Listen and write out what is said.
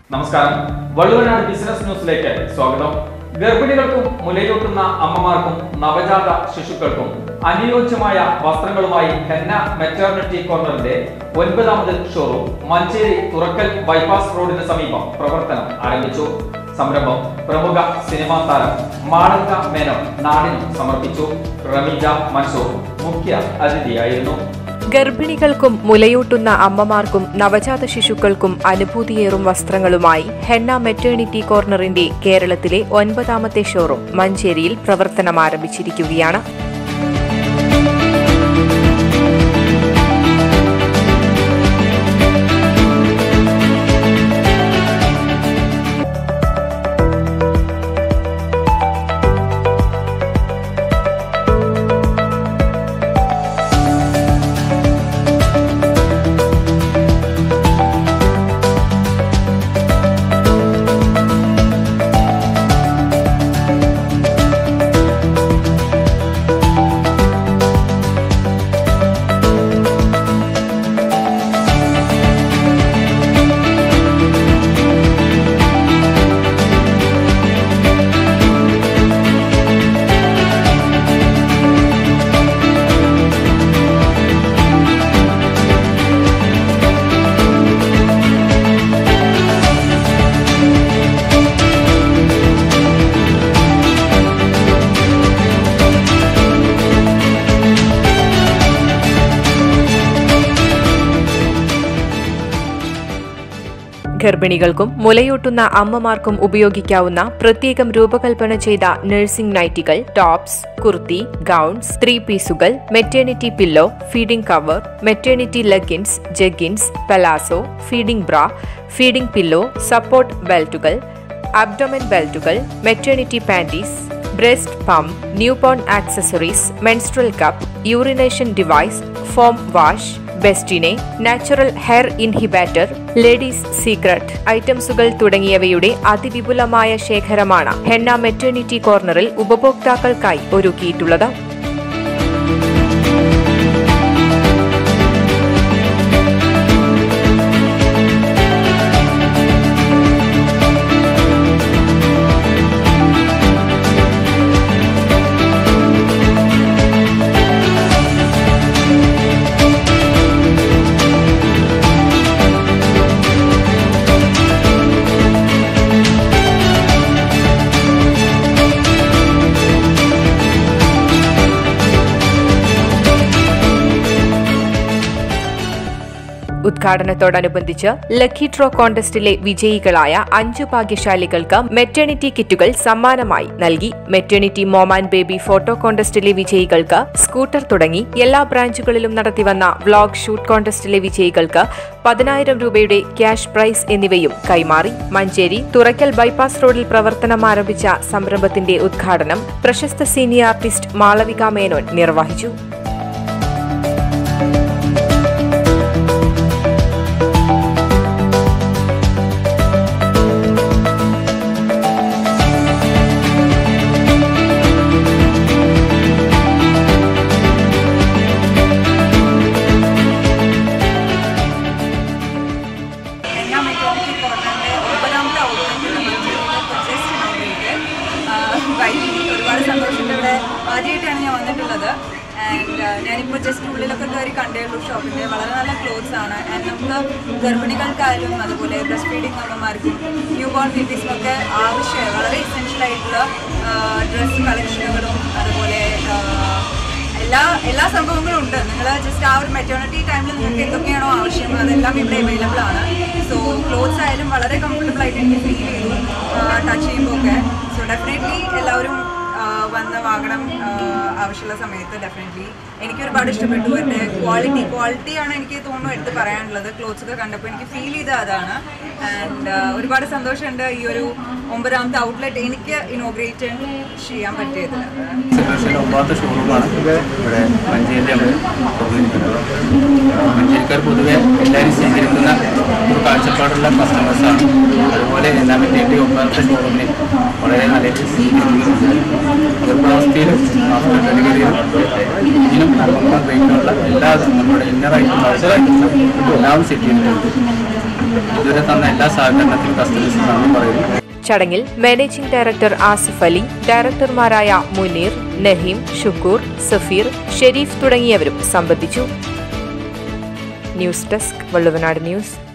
നമസ്കാരം. വള്ളുവനാട് ബിസിനസ് ന്യൂസിലേക്ക് സ്വാഗതം. ഗർഭിണികൾക്കും മുലയൂട്ടുന്ന അമ്മമാർക്കും നവജാത ശിശുക്കൾക്കും അനുയോജ്യമായ വസ്ത്രങ്ങളുമായി ഹെന്ന മെറ്റേർണിറ്റി കോർണറിന്റെ 9ാമത് ഷോറൂം മഞ്ചേരി തുറക്കൽ ബൈപ്പാസ് റോഡിന് സമീപം പ്രവർത്തനം ആരംഭിച്ചു. സംരംഭം പ്രമുഖ സിനിമാ താരം മാളവിക മേനോൻ നാടിനും സമർപ്പിച്ചു. റമീജ മൻസൂർ മുഖ്യ അതിഥിയായിരുന്നു. ഗർഭിണികൾക്കും മുലയൂട്ടുന്ന അമ്മമാർക്കും നവജാത ശിശുക്കൾക്കും അനുഭൂതിയേറും വസ്ത്രങ്ങളുമായി ഹെന്ന മെറ്റേണിറ്റി കോർണറിന്റെ കേരളത്തിലെ 9ാമത്തെ ഷോറൂം മഞ്ചേരിയിൽ പ്രവർത്തനം ആരംഭിച്ചിരിക്കുകയാണ്. ഗർഭിണികൾക്കും മുലയൂട്ടുന്ന അമ്മമാർക്കും ഉപയോഗിക്കാവുന്ന പ്രത്യേകം രൂപകൽപ്പന ചെയ്ത നഴ്സിംഗ് നൈറ്റികൾ, ടോപ്സ്, കുർത്തി, ഗൗൺസ്, 3 പീസുകൾ, maternity pillow, feeding cover, maternity leggings, jeggings, palazzo, feeding bra, feeding pillow, support ബെൽറ്റുകൾ, അബ്ഡോമൻ ബെൽറ്റുകൾ, maternity panties, breast pump, newborn accessories, menstrual cup, urination device, foam wash, ബെസ്റ്റിനെ, natural hair inhibitor, ladies secret ഐറ്റംസുകൾ തുടങ്ങിയവയുടെ അതിവിപുലമായ ശേഖരമാണ് Henna maternity കോർണറിൽ ഉപഭോക്താക്കൾക്കായി ഒരുക്കിയിട്ടുള്ളത്. ഉദ്ഘാടനത്തോടനുബന്ധിച്ച് ലക്കി ഡ്രോ കോൺടെസ്റ്റിലെ വിജയികളായ 5 ഭാഗ്യശാലികൾക്ക് മെറ്റേണിറ്റി കിറ്റുകൾ സമ്മാനമായി നൽകി. Maternity mom and baby photo കോൺടെസ്റ്റിലെ വിജയികൾക്ക് സ്കൂട്ടർ തുടങ്ങി എല്ലാ ബ്രാഞ്ചുകളിലും നടത്തിവന്ന വ്ലോഗ് ഷൂട്ട് കോൺടെസ്റ്റിലെ വിജയികൾക്ക് 10,000 രൂപയുടെ ക്യാഷ് പ്രൈസ് എന്നിവയും കൈമാറി. മഞ്ചേരി തുറക്കൽ ബൈപ്പാസ് റോഡിൽ പ്രവർത്തനം ആരംഭിച്ച സംരംഭത്തിന്റെ ഉദ്ഘാടനം പ്രശസ്ത സീനിയർ ആർട്ടിസ്റ്റ് മാളവിക മേനോൻ നിർവഹിച്ചു. ഒരുപാട് സന്തോഷമുണ്ട്. ഇവിടെ ആദ്യമായിട്ടാണ് ഞാൻ വന്നിട്ടുള്ളത്. ആൻഡ് ഞാനിപ്പോൾ ജസ്റ്റ് ഉള്ളിലൊക്കെ കയറി കണ്ടേയുള്ളൂ. ഷോപ്പിൻ്റെ വളരെ നല്ല ക്ലോത്ത്സ് ആണ്. ആൻഡ് നമുക്ക് ഗർഭിണികൾക്കായാലും അതുപോലെ ബ്രസ്റ്റ് ഫീഡിങ് അമ്മമാർക്കും ന്യൂ ബോൺ ബേബീസിനും ഒക്കെ ആവശ്യമായ വളരെ എസെൻഷ്യൽ ആയിട്ടുള്ള ഡ്രസ്സ് കളക്ഷനുകളും അതുപോലെ എല്ലാ സംഭവങ്ങളും ഉണ്ട്. നിങ്ങൾ ജസ്റ്റ് ആ ഒരു മെറ്റേണിറ്റി ടൈമിൽ നിങ്ങൾക്ക് എന്തൊക്കെയാണോ ആവശ്യം അതെല്ലാം ഇവിടെ അവൈലബിൾ ആണ്. സോ ക്ലോത്ത്സ് ആയാലും വളരെ കംഫർട്ടബിൾ ആയിട്ട് എനിക്ക് ഫീൽ ചെയ്തു ടച്ച് ചെയ്യുമ്പോൾ ഒക്കെ. സോ ഡെഫിനറ്റ്ലി എല്ലാവരും വന്ന് വാങ്ങണം ആവശ്യമുള്ള സമയത്ത്. ഡെഫിനറ്റ്ലി എനിക്ക് ഒരുപാട് ഇഷ്ടപ്പെട്ടു. എൻ്റെ ക്വാളിറ്റിയാണ് എനിക്ക് തോന്നുന്നു എടുത്ത് പറയാനുള്ളത്. ക്ലോത്ത്സ് ഒക്കെ കണ്ടപ്പോൾ എനിക്ക് ഫീൽ ചെയ്ത അതാണ്. ആൻഡ് ഒരുപാട് സന്തോഷമുണ്ട് ഈ ഒരു 9ാമത്തെ ഔട്ട്ലെറ്റ് എനിക്ക് ഇനോഗ്രേറ്റ് ചെയ്യാൻ പറ്റിയത്. 9ാമത്തെ ഷോറൂമാണ് ഇവിടെ മഞ്ചേരിയിൽ നമ്മൾ തുടങ്ങിയിരിക്കുന്നത്. മഞ്ചേരിക്കാർ പൊതുവെ എല്ലാവരും സ്വീകരിക്കുന്ന ഒരു കാഴ്ചപ്പാടുള്ള കസ്റ്റമേഴ്സാണ്. അതുപോലെ എല്ലാ മെറ്റീരിയൽ ഒന്നാമത്തെ ഷോറൂമിൽ വളരെ നല്ല ഗർഭാവസ്ഥയിലും ആഫ്റ്റർ ഡെലിവറിയിലും ഇതിനും നമുക്ക് ഉപയോഗിക്കാനുള്ള എല്ലാ നമ്മുടെ ഇന്നറായിട്ടും ഔട്ടറായിട്ടും എല്ലാം സെറ്റ് ചെയ്തിട്ടുണ്ട്. ഇതുവരെ തന്ന എല്ലാ സഹകരണത്തിനും കസ്റ്റമേഴ്സിന് നന്ദി പറയുന്നു. ചടങ്ങിൽ മാനേജിംഗ് ഡയറക്ടർ ആസിഫ് അലി, ഡയറക്ടർമാരായ മുനീർ, നഹീം, ഷുക്കൂർ, സഫീർ, ഷെരീഫ് തുടങ്ങിയവരും സംബന്ധിച്ചു. News desk Valluvanad news.